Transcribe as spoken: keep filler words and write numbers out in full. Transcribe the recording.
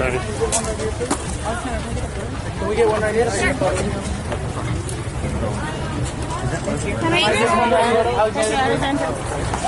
Tony. Can we get one right here? Sure. Can I get one? Alexander.